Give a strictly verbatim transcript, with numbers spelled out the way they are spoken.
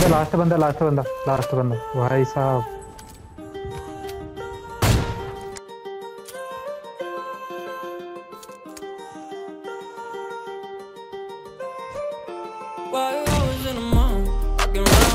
Last बंदा last बंदा last बंदा भाई साहब। While I was in the mall, I can run